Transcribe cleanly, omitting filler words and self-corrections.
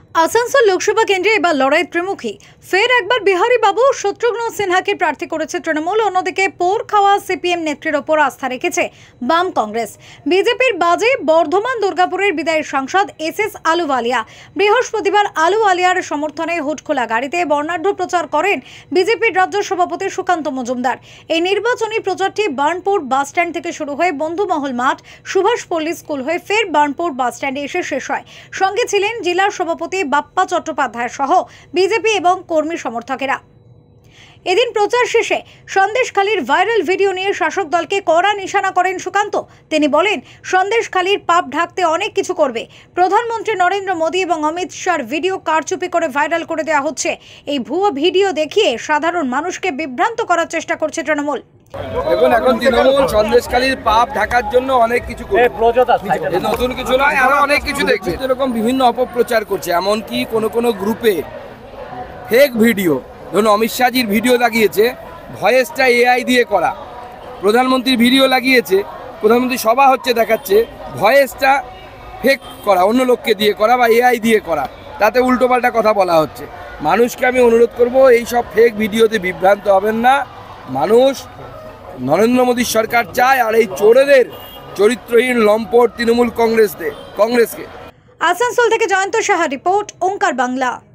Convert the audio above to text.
আসানসোল লোকসভা কেন্দ্রে এবার লড়াই ত্রিমুখী। ফের একবার বিহারী বাবু শত্রুঘ্ন সিনহাকে প্রার্থী করেছে তৃণমূল। অন্যদিকে পোর খাওয়া সিপিএম নেত্রীর ওপর আস্থা রেখেছে বাম কংগ্রেস। বিজেপির বাজে বর্ধমান দুর্গাপুরের বিদায়ী সাংসদ এস আলুওয়ালিয়া। বৃহস্পতিবার আলুওয়ালিয়ার সমর্থনে হুটখোলা গাড়িতে বর্ণাঢ্য প্রচার করেন বিজেপির রাজ্য সভাপতি সুকান্ত মজুমদার। এই নির্বাচনী প্রচারটি বার্নপুর বাসস্ট্যান্ড থেকে শুরু হয়ে বন্ধুমহল মাঠ, সুভাষপল্লী স্কুল হয়ে ফের বার্নপুর বাসস্ট্যান্ডে এসে শেষ হয়। সঙ্গে ছিলেন জেলা সভাপতি বাপ্পা চট্টোপাধ্যায় সহ বিজেপি এবং কর্মী সমর্থকেরা। এদিন প্রচার শেষে সন্দেশখালীর ভাইরাল ভিডিও নিয়ে শাসক দলকে কড়া নিশানা করেন সুকান্ত। তিনি বলেন, সন্দেশখালীর পাপ ঢাকতে অনেক কিছু করবে। প্রধানমন্ত্রী নরেন্দ্র মোদী এবং অমিত শাহর ভিডিও কারচুপি করে ভাইরাল করে দেওয়া হচ্ছে। এই ভুয়ো ভিডিও দেখিয়ে সাধারণ মানুষকে বিভ্রান্ত করার চেষ্টা করছে তৃণমূল। দেখুন, এখন তৃণমূল সন্দেশখালীর পাপ ঢাকার জন্য অনেক কিছু করছে, নতুন কিছু নয়, আরো অনেক কিছু দেখছে। এরকম বিভিন্ন অপপ্রচার করছে, এমনকি কোনো গ্রুপে ফেক ভিডিও, ধরুন অমিত শাহজির ভিডিও লাগিয়েছে, ভয়েসটা এআই দিয়ে করা। প্রধানমন্ত্রীর ভিডিও লাগিয়েছে, প্রধানমন্ত্রী সভা হচ্ছে দেখাচ্ছে, ভয়েসটা ফেক করা, অন্য লোককে দিয়ে করা বা এআই দিয়ে করা, তাতে উল্টোপাল্টা কথা বলা হচ্ছে। মানুষকে আমি অনুরোধ করব, এই সব ফেক ভিডিওতে বিভ্রান্ত হবেন না। মানুষ নরেন্দ্র মোদীর সরকার চায়, আর এই চোরেদের, চরিত্রহীন লম্পট তৃণমূল কংগ্রেসকে। আসানসোল থেকে জয়ন্ত সাহা রিপোর্ট, ওঙ্কার বাংলা।